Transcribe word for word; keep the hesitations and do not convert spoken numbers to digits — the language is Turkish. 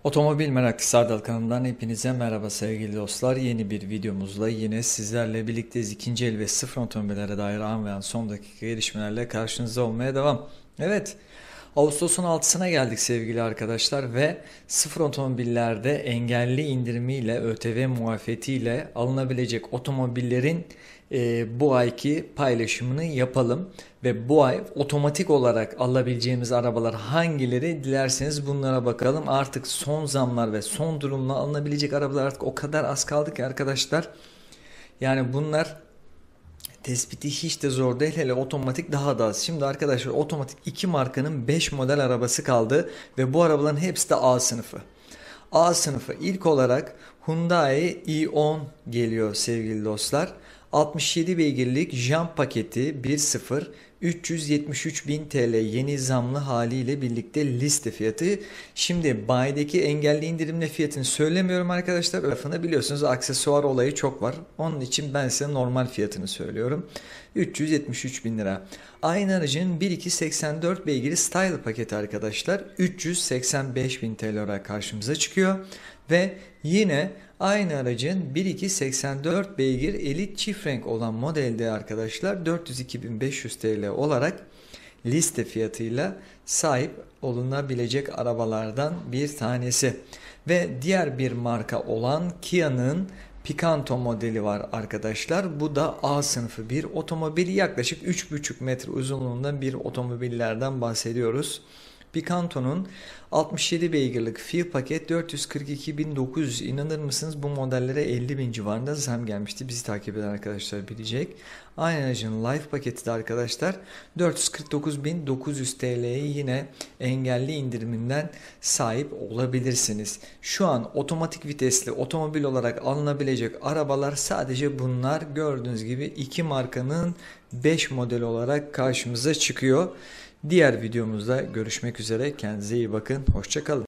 Otomobil Meraklısı Ardal kanalından hepinize merhaba sevgili dostlar. Yeni bir videomuzla yine sizlerle birlikteyiz. İkinci el ve sıfır otomobillere dair an ve an son dakika gelişmelerle karşınızda olmaya devam. Evet, Ağustos'un altısına geldik sevgili arkadaşlar ve sıfır otomobillerde engelli indirimiyle, ÖTV muafiyetiyle alınabilecek otomobillerin e, bu ayki paylaşımını yapalım. Ve bu ay otomatik olarak alabileceğimiz arabalar hangileri, dilerseniz bunlara bakalım. Artık son zamlar ve son durumla alınabilecek arabalar artık o kadar az kaldı ki arkadaşlar. Yani bunlar tespiti hiç de zor değil, hele otomatik daha da az. Şimdi arkadaşlar otomatik iki markanın beş model arabası kaldı ve bu arabaların hepsi de A sınıfı. A sınıfı ilk olarak Hyundai i10 geliyor sevgili dostlar. altmış yedi beygirlik jant paketi bir nokta sıfır üç yüz yetmiş üç bin T L yeni zamlı haliyle birlikte liste fiyatı. Şimdi bayideki engelli indirimli fiyatını söylemiyorum arkadaşlar. Lafını biliyorsunuz, aksesuar olayı çok var. Onun için ben size normal fiyatını söylüyorum. üç yüz yetmiş üç bin lira. Aynı aracın bir nokta iki seksen dört beygiri style paketi arkadaşlar üç yüz seksen beş bin T L olarak karşımıza çıkıyor. Ve yine aynı aracın bir nokta iki seksen dört beygir elit çift renk olan modelde arkadaşlar dört yüz iki bin beş yüz T L olarak liste fiyatıyla sahip olunabilecek arabalardan bir tanesi. Ve diğer bir marka olan Kia'nın Picanto modeli var arkadaşlar. Bu da A sınıfı bir otomobil. Yaklaşık üç buçuk metre uzunluğunda bir otomobillerden bahsediyoruz. Picanto'nun altmış yedi beygirlik F I paket dört yüz kırk iki bin dokuz yüz, inanır mısınız bu modellere elli bin civarında zam gelmişti. Bizi takip eden arkadaşlar bilecek. Aynı aracın Life paketi de arkadaşlar dört yüz kırk dokuz bin dokuz yüz T L'ye yine engelli indiriminden sahip olabilirsiniz. Şu an otomatik vitesli otomobil olarak alınabilecek arabalar sadece bunlar. Gördüğünüz gibi iki markanın beş model olarak karşımıza çıkıyor. Diğer videomuzda görüşmek üzere. Kendinize iyi bakın. Hoşça kalın.